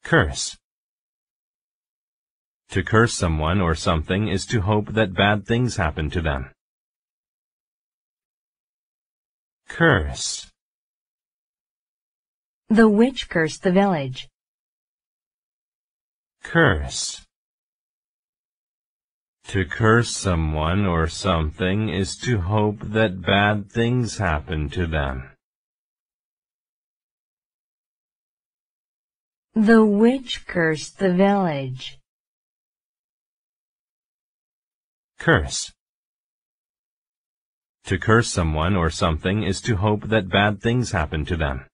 Curse. To curse someone or something is to hope that bad things happen to them. Curse. The witch cursed the village. Curse. To curse someone or something is to hope that bad things happen to them. The witch cursed the village. Curse. To curse someone or something is to hope that bad things happen to them.